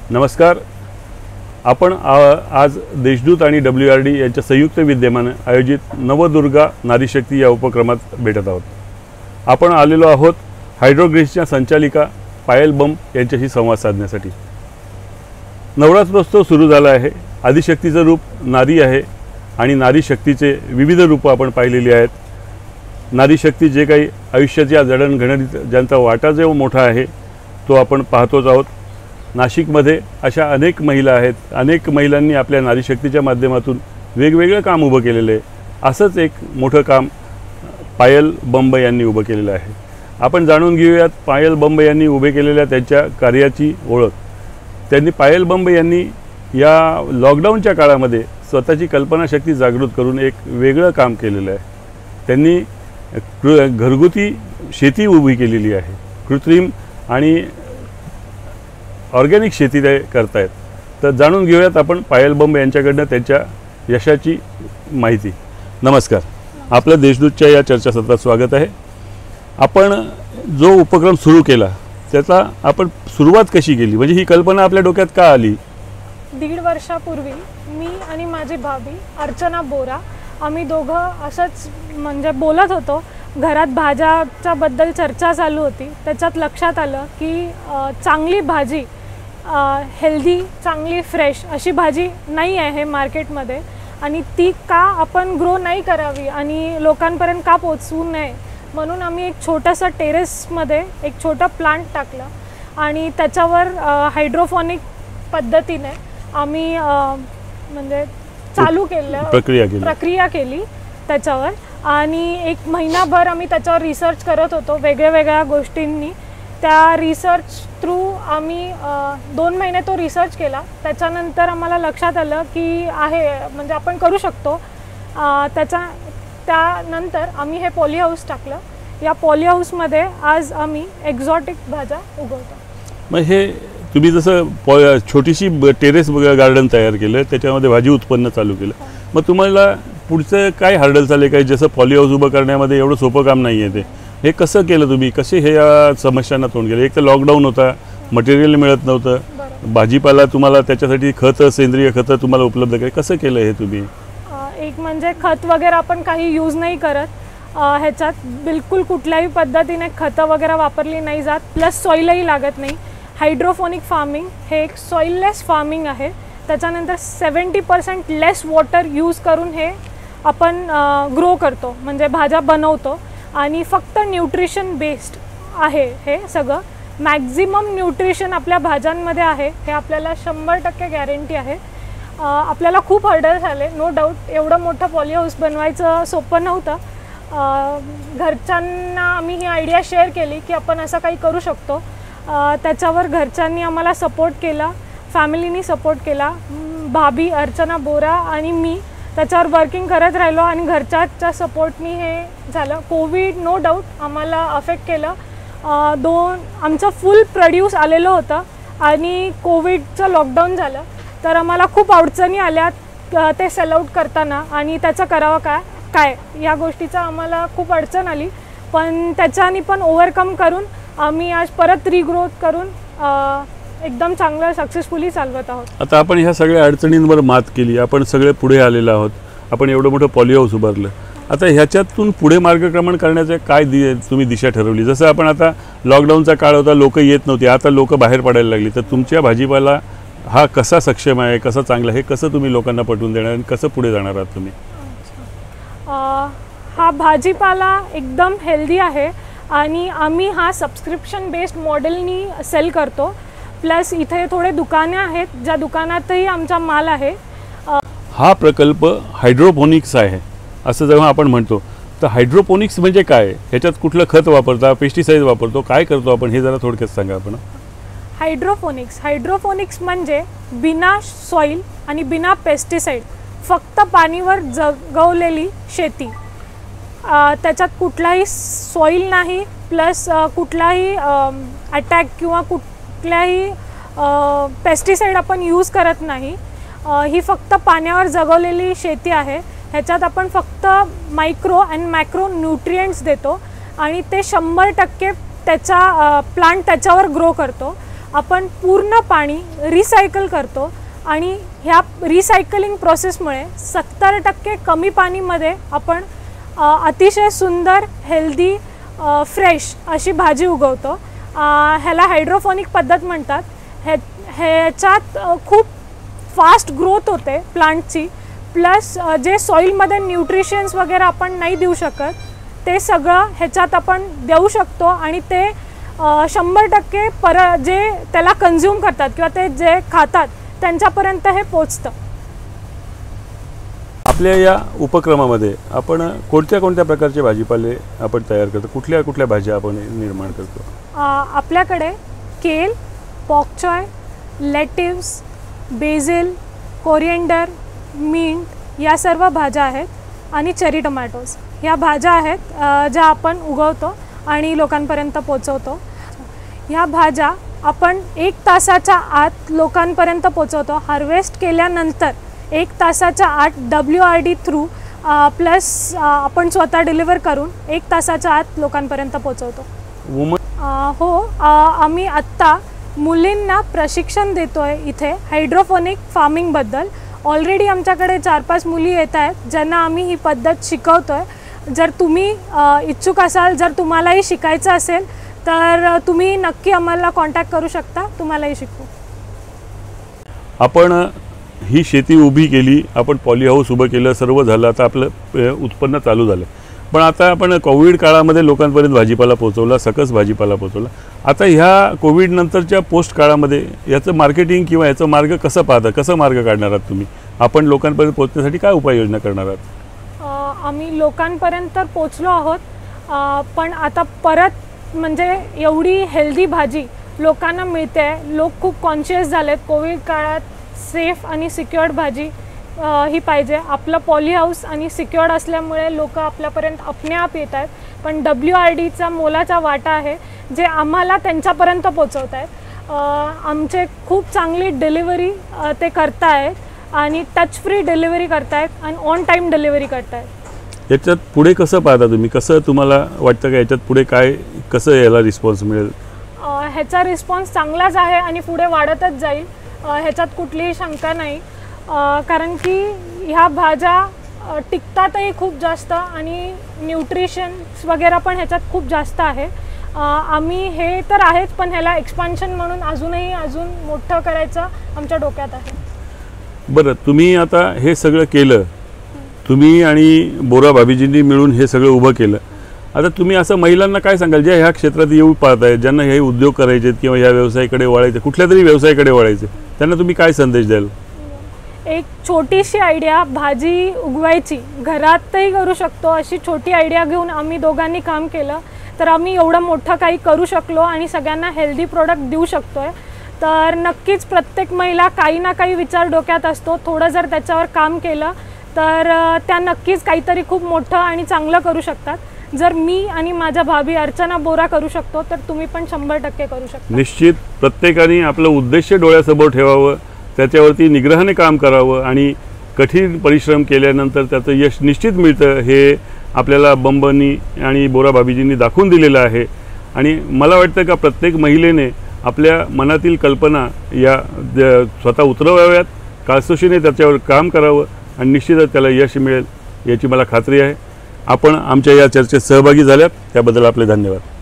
नमस्कार. आपण आज देशदूत आणि WRD यांच्या संयुक्त विद्यमाने आयोजित नवदुर्गा नारीशक्ती या उपक्रमात भेटत आहोत. आपण आलेलो आहोत हायड्रोग्रीसच्या संचालिका पायल बंब यांच्याशी संवाद साधण्यासाठी. नवरात्रोत्सव सुरू झाला आहे. आदिशक्तीचं रूप नारी आहे आणि नारी शक्तीचे विविध रूपं आपण पाहिलेली आहेत. नारी शक्ती जे काही आयुष्याच्या जडणघडणीत ज्यांचा वाटा जो मोठा आहे तो आपण पाहतोच आहोत. नाशिकमध्ये अशा अनेक महिला आहेत. अनेक महिलांनी आपल्या नारी शक्तीच्या माध्यमातून वेगवेगळं काम उभं केलेलं आहे. असंच एक मोठं काम पायल बंब यांनी उभं केलेलं आहे. आपण जाणून घेऊयात पायल बंब यांनी उभे केलेल्या त्यांच्या कार्याची ओळख. पायल बंब यांनी या लॉकडाऊनच्या काळामध्ये स्वतःची कल्पनाशक्ती जागृत करून एक वेगळं काम केलेलं आहे. त्यांनी घरगुती शेती उभी केलेली आहे. कृत्रिम आणि ऑर्गॅनिक शेती ते करतायत. तर जाणून घेऊयात आपण पायल बंब यांच्याकडनं त्यांच्या यशाची माहिती. नमस्कार. आपलं देशदूतच्या या चर्चासत्रात स्वागत आहे. आपण जो उपक्रम सुरू केला त्याचा आपण सुरुवात कशी केली, म्हणजे ही कल्पना आपल्या डोक्यात का आली? 1.5 वर्षापूर्वी मी आणि माझी भाभी अर्चना बोरा आम्ही दोघं असंच म्हणजे बोलत होतो. घरात भाज्याच्या बद्दल चर्चा चालू होती. त्याच्यात लक्षात आलं की चांगली भाजी, हेल्दी, चांगली फ्रेश अशी भाजी नाही आहे मार्केटमध्ये आणि ती का आपण ग्रो नाही करावी आणि लोकांपर्यंत का पोचवू नये म्हणून आम्ही एक छोटंसं टेरेसमध्ये एक छोटा प्लांट टाकला आणि त्याच्यावर हायड्रोफोनिक पद्धतीने आम्ही म्हणजे चालू केलं, प्रक्रिया केली त्याच्यावर. आणि 1 महिनाभर आम्ही त्याच्यावर रिसर्च करत होतो वेगळ्या गोष्टींनी. त्या रिसर्च थ्रू आम्ही 2 महिने तो रिसर्च केला. त्याच्यानंतर आम्हाला लक्षात आलं की आहे म्हणजे आपण करू शकतो. त्यानंतर आम्ही हे पॉली हाऊस टाकलं. या पॉली हाऊसमध्ये आज आम्ही एक्झॉटिक भाज्या उगवतो. मग हे तुम्ही जसं छोटीशी टेरेस गार्डन तयार केलं, त्याच्यामध्ये भाजी उत्पन्न चालू केलं, मग तुम्हाला पुढचं काय हर्डल्स आले? काही जसं पॉली हाऊस उभं करण्यामध्ये एवढं सोपं काम नाही आहे. हे कसं केलं तुम्ही? कसे हे या समस्यांना तोंड केलं? एक तर लॉकडाऊन होता, मटेरियल मिळत नव्हतं, भाजीपाला तुम्हाला त्याच्यासाठी खतं, सेंद्रिय खतं तुम्हाला उपलब्ध केली. कसं केलं हे तुम्ही? एक म्हणजे खत वगैरे आपण काही यूज नाही करत. ह्याच्यात बिलकुल कुठल्याही पद्धतीने खतं वगैरे वापरली नाही जात. प्लस सॉईलही लागत नाही. हायड्रोफोनिक फार्मिंग हे एक सॉईललेस फार्मिंग आहे. त्याच्यानंतर 70% लेस वॉटर यूज करून हे आपण ग्रो करतो, म्हणजे भाज्या बनवतो. आणि फक्त न्यूट्रिशन बेस्ड आहे हे सगळं. मॅक्झिमम न्यूट्रिशन आपल्या भाज्यांमध्ये आहे हे आपल्याला 100% गॅरंटी आहे. आपल्याला खूप हर्डल्स आले, नो डाऊट. एवढं मोठं पॉली हाऊस बनवायचं सोपं नव्हतं. घरच्यांना आम्ही ही आयडिया शेअर केली की आपण असं काही करू शकतो. त्याच्यावर घरच्यांनी आम्हाला सपोर्ट केला, फॅमिलीनी सपोर्ट केला. भाभी अर्चना बोरा आणि मी त्याच्यावर वर्किंग करत राहिलो आणि घरच्याच्या सपोर्टनी हे झालं. कोविड नो डाऊट आम्हाला अफेक्ट केलं. आमचं फुल प्रोड्यूस आलेलं होतं आणि कोविडचं लॉकडाऊन झालं तर आम्हाला खूप अडचणी आल्या ते सेल आउट करताना आणि त्याचं करावं काय या गोष्टीचा आम्हाला खूप अडचण आली. पण त्याच्यानी पण ओव्हरकम करून आम्ही आज परत रिग्रोथ करून एकदम चांगलं सक्सेसफुली चालवत आहोत. आता आपण ह्या सगळ्या अडचणींवर मात केली, आपण सगळे पुढे आलेलो आहोत, आपण एवढं मोठं पॉली हाऊस उभारलं. आता ह्याच्यातून पुढे मार्गक्रमण करण्याचं काय तुम्ही दिशा ठरवली? जसं आपण आता लॉकडाऊनचा काळ होता, लोक येत नव्हते, आता लोक बाहेर पडायला लागली. तर तुमच्या भाजीपाला हा कसा सक्षम आहे, कसा चांगला, हे कसं तुम्ही लोकांना पटवून देणार आणि कसं पुढे जाणार आहात तुम्ही? हा भाजीपाला एकदम हेल्दी आहे आणि आम्ही हा सबस्क्रिप्शन बेस्ड मॉडेलनी सेल करतो. प्लस इथे थोडे दुकाने आहेत ज्या दुकानातही आमचा माल आहे. हा प्रकल्प हायड्रोपोनिक्स आहे असं जेव्हा आपण म्हणतो तर हायड्रोपोनिक्स म्हणजे काय? ह्याच्यात कुठलं खत वापरता, पेस्टिसाइड वापरतो, काय करतो आपण, हे जरा थोडक्यात सांगा आपण. हायड्रोपोनिक्स म्हणजे बिना सॉईल आणि बिना पेस्टिसाइड फक्त पाणीवर जगवलेली शेती. त्याच्यात कुठलाही सॉईल नाही, प्लस कुठलाही अटॅक किंवा कुठल्याही पेस्टिसाइड आपण यूज करत नाही. ही फक्त पाण्यावर जगवलेली शेती आहे. ह्याच्यात आपण फक्त मायक्रो आणि मॅक्रो न्यूट्रिएंट्स देतो आणि ते 100% त्याचा प्लांट त्याच्यावर ग्रो करतो. आपण पूर्ण पाणी रिसायकल करतो आणि ह्या रिसायकलिंग प्रोसेसमुळे 70% कमी पाणीमध्ये आपण अतिशय सुंदर हेल्दी फ्रेश अशी भाजी उगवतो। ह्याला हायड्रोफोनिक पद्धत म्हणतात। ह्याच्यात खूप फास्ट ग्रोथ होते प्लांटची, प्लस जे सॉईलमध्ये न्यूट्रिशन्स वगैरे आपण नाही देऊ शकत ते सगळं ह्याच्यात आपण देऊ शकतो आणि ते 100% जे त्याला कन्झ्युम करतात किंवा ते जे खातात त्यांच्यापर्यंत हे पोचतं। आपल्या या उपक्रमामध्ये आपण कोणत्या कोणत्या प्रकारचे भाजीपाले आपण तयार करतो, कुठल्या कुठल्या भाज्या आपण निर्माण करतो? आपल्याकडे केल, पॉकचॉय, लेटिव्स, बेझिल, कोरिएंडर, मिंट या सर्व भाज्या आहेत आणि चेरी टोमॅटोज ह्या भाज्या आहेत ज्या आपण उगवतो आणि लोकांपर्यंत पोचवतो। ह्या भाज्या आपण 1 तासाच्या आत लोकांपर्यंत पोचवतो। हार्वेस्ट केल्यानंतर 1 तासाच्या आत WRD थ्रू प्लस आपण स्वतः डिलिव्हर करून 1 तासाच्या आत लोकांपर्यंत पोचवतो। हो, आम्ही आत्ता मुलींना प्रशिक्षण देतोय इथे हायड्रोफोनिक फार्मिंगबद्दल। ऑलरेडी आमच्याकडे 4-5 मुली येत आहेत ज्यांना आम्ही ही पद्धत शिकवतोय। जर तुम्ही इच्छुक असाल, जर तुम्हालाही शिकायचं असेल तर तुम्ही नक्की आम्हाला कॉन्टॅक्ट करू शकता, तुम्हालाही शिकवू। आपण ही शेती उभी केली, आपण पॉली हाऊस उभं केलं, सर्व झालं, आता आपलं उत्पन्न चालू झालं। पण आता आपण कोविड काळामध्ये लोकांपर्यंत भाजीपाला पोहोचवला, सकस भाजीपाला पोहोचवला। आता ह्या कोविड नंतरच्या पोस्ट काळामध्ये याचं मार्केटिंग किंवा याचा मार्ग कसं पाहता, कसं मार्ग काढणार आहात तुम्ही? आपण लोकांपर्यंत पोहोचण्यासाठी काय उपाययोजना करणार आहात? आम्ही लोकांपर्यंत तर पोचलो आहोत, पण आता परत म्हणजे एवढी हेल्दी भाजी लोकांना मिळते, लोक खूप कॉन्शियस झालेत। कोविड काळात सेफ आणि सिक्युअर्ड भाजी ही पाहिजे। आपलं पॉली हाऊस आणि सिक्युअर्ड असल्यामुळे लोक आपल्यापर्यंत अपने आप येत आहेत, पण WRDचा मोलाचा वाटा आहे जे आम्हाला त्यांच्यापर्यंत पोचवत आहेत। आमचे खूप चांगली डिलिव्हरी ते करतायत आणि टच फ्री डिलिव्हरी करतायत आणि ऑन टाईम डिलिव्हरी करतायत। याच्यात पुढे कसं पाहता तुम्ही? कसं तुम्हाला वाटतं का याच्यात पुढे काय, कसं याला रिस्पॉन्स मिळेल? ह्याचा रिस्पॉन्स चांगलाच आहे आणि पुढे वाढतच जाईल, ह्याच्यात कुठलीही शंका नाही। कारण की ह्या भाज्या टिकतातही खूप जास्त आणि न्यूट्रिशन्स वगैरे पण ह्याच्यात खूप जास्त आहे। आम्ही हे तर आहेच, पण ह्याला एक्सपान्शन म्हणून अजून मोठं करायचं आमच्या डोक्यात आहे। बरं, तुम्ही आता हे सगळं केलं, तुम्ही आणि बोरा भाभीजींनी मिळून हे सगळं उभं केलं। आता तुम्ही असं महिलांना काय सांगाल ज्या ह्या क्षेत्रात येऊ पाहत आहेत, ज्यांना हे उद्योग करायचे किंवा ह्या व्यवसायाकडे वळायचे, कुठल्या तरी व्यवसायाकडे वळायचे, त्यांना तुम्ही काय संदेश द्याल? एक छोटीशी आयडिया, भाजी उगवायची घरातही करू शकतो अशी छोटी आयडिया घेऊन आम्ही दोघांनी काम केलं तर आम्ही एवढं मोठं काही करू शकलो आणि सगळ्यांना हेल्दी प्रोडक्ट देऊ शकतोय। तर नक्कीच प्रत्येक महिला काही ना काही विचार डोक्यात असतो, थोडं जर त्याच्यावर काम केलं तर त्या नक्कीच काहीतरी खूप मोठं आणि चांगलं करू शकतात। जर मी आणि माझ्या भाभी अर्चना बोरा करू शकतो तर तुम्ही पण 100% करू शकता। निश्चित प्रत्येकाने आपलं उद्देश डोळ्यासमोर ठेवावं, त्याच्यावरती निग्रहाने काम करावं आणि कठीण परिश्रम केल्यानंतर त्याचं यश निश्चित मिळतं हे आपल्याला बंबनी आणि बोरा भाभीजींनी दाखवून दिलेलं आहे। आणि मला वाटतं का प्रत्येक महिलेने आपल्या मनातील कल्पना या स्वतः उतरवाव्यात, काळसोशीने त्याच्यावर काम करावं आणि निश्चितच त्याला यश मिळेल याची मला खात्री आहे। आपण आमच्या या चर्चेत सहभागी झाल्यात त्याबद्दल आपले धन्यवाद।